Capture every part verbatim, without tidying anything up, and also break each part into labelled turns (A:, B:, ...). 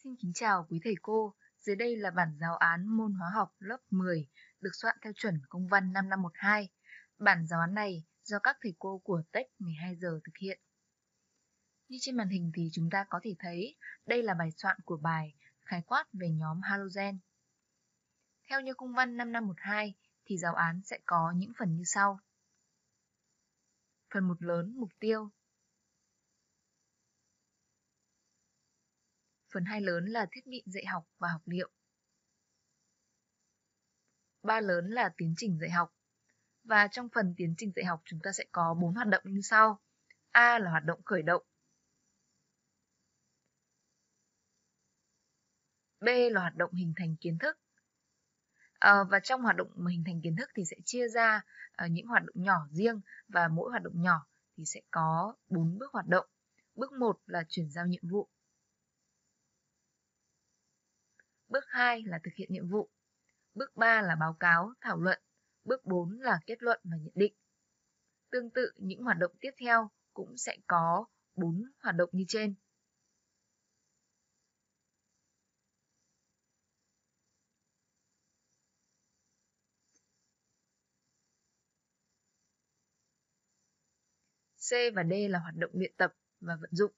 A: Xin kính chào quý thầy cô. Dưới đây là bản giáo án môn hóa học lớp mười được soạn theo chuẩn công văn năm năm một hai. Bản giáo án này do các thầy cô của Tech mười hai giờ thực hiện. Như trên màn hình thì chúng ta có thể thấy đây là bài soạn của bài khái quát về nhóm halogen. Theo như công văn năm năm một hai thì giáo án sẽ có những phần như sau. Phần một lớn mục tiêu. Phần hai lớn là thiết bị dạy học và học liệu. ba lớn là tiến trình dạy học. Và trong phần tiến trình dạy học chúng ta sẽ có bốn hoạt động như sau. A là hoạt động khởi động. B là hoạt động hình thành kiến thức. À, và trong hoạt động hình thành kiến thức thì sẽ chia ra à, những hoạt động nhỏ riêng, và mỗi hoạt động nhỏ thì sẽ có bốn bước hoạt động. Bước một là chuyển giao nhiệm vụ. Bước hai là thực hiện nhiệm vụ. Bước ba là báo cáo, thảo luận. Bước bốn là kết luận và nhận định. Tương tự, những hoạt động tiếp theo cũng sẽ có bốn hoạt động như trên. C và D là hoạt động luyện tập và vận dụng.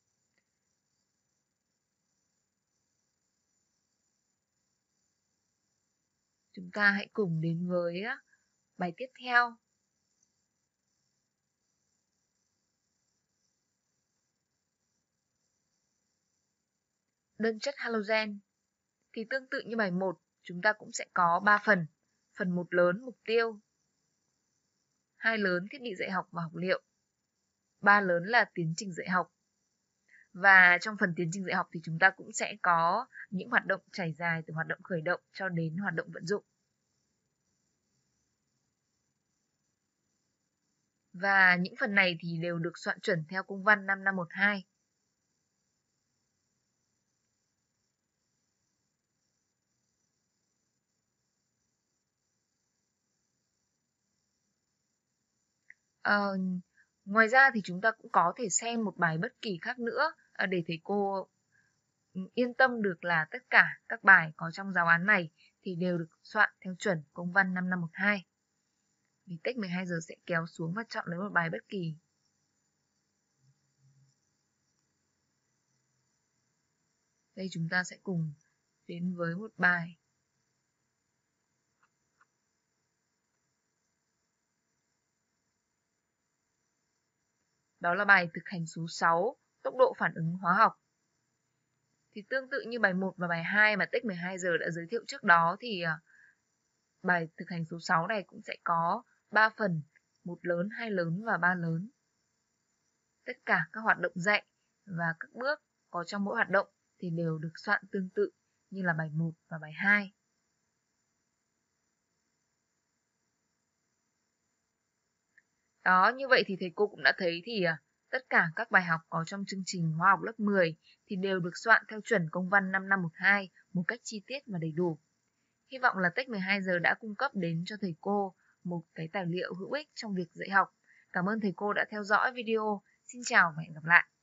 A: Chúng ta hãy cùng đến với bài tiếp theo. Đơn chất halogen. Thì tương tự như bài một, chúng ta cũng sẽ có ba phần. Phần một lớn mục tiêu. hai lớn thiết bị dạy học và học liệu. ba lớn là tiến trình dạy học. Và trong phần tiến trình dạy học thì chúng ta cũng sẽ có những hoạt động trải dài từ hoạt động khởi động cho đến hoạt động vận dụng. Và những phần này thì đều được soạn chuẩn theo công văn năm năm một hai. Ờ, ngoài ra thì chúng ta cũng có thể xem một bài bất kỳ khác nữa để thầy cô yên tâm được là tất cả các bài có trong giáo án này thì đều được soạn theo chuẩn công văn năm năm một hai. Vì Tech mười hai giờ sẽ kéo xuống và chọn lấy một bài bất kỳ. Đây chúng ta sẽ cùng đến với một bài. Đó là bài thực hành số sáu, tốc độ phản ứng hóa học. Thì tương tự như bài một và bài hai mà Tech mười hai giờ đã giới thiệu trước đó thì bài thực hành số sáu này cũng sẽ có ba phần, một lớn, hai lớn và ba lớn. Tất cả các hoạt động dạy và các bước có trong mỗi hoạt động thì đều được soạn tương tự như là bài một và bài hai. Đó, như vậy thì thầy cô cũng đã thấy thì tất cả các bài học có trong chương trình hóa học lớp mười thì đều được soạn theo chuẩn công văn năm năm một hai một cách chi tiết và đầy đủ. Hy vọng là Tech mười hai giờ đã cung cấp đến cho thầy cô một cái tài liệu hữu ích trong việc dạy học. Cảm ơn thầy cô đã theo dõi video. Xin chào và hẹn gặp lại.